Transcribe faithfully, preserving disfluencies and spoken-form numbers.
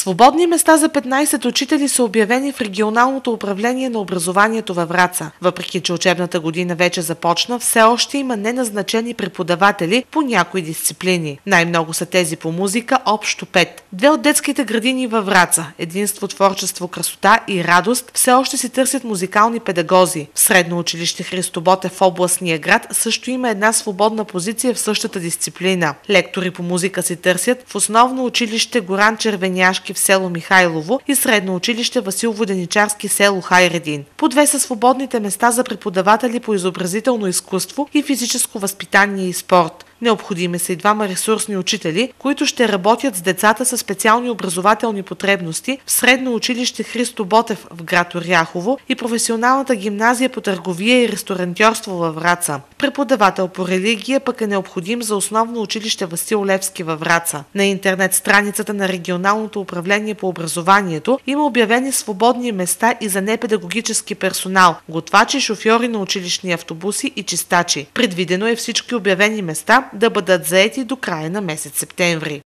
Свободни места за петнайсет учители са обявени в Регионалното управление на образованието във Враца. Въпреки че учебната година вече започна, все още има неназначени преподаватели по някои дисциплини. Най-много са тези по музика, общо пет. Две от детските градини във Враца – Единство, творчество, красота и радост, все още си търсят музикални педагози. В Средно училище Христо Ботев в областния град също има една свободна позиция в същата дисциплина. Лектори по музика си търсят в Основно училище Горан Червеняшки в село Михайлово и Средно училище Васил Воденичарски село Хайредин. По две са свободните места за преподаватели по изобразително изкуство и физическо възпитание и спорт. Необходими са и двама ресурсни учители, които ще работят с децата със специални образователни потребности в Средно училище Христо Ботев в град Оряхово и професионалната гимназия по търговия и ресторантьорство във Враца. Преподавател по религия пък е необходим за Основно училище Васил Левски във Враца. На интернет страницата на Регионалното управление по образованието има обявени свободни места и за непедагогически персонал, готвачи, шофьори на училищни автобуси и чистачи. Предвидено е всички обявени места да бъдат заети до края на месец септември.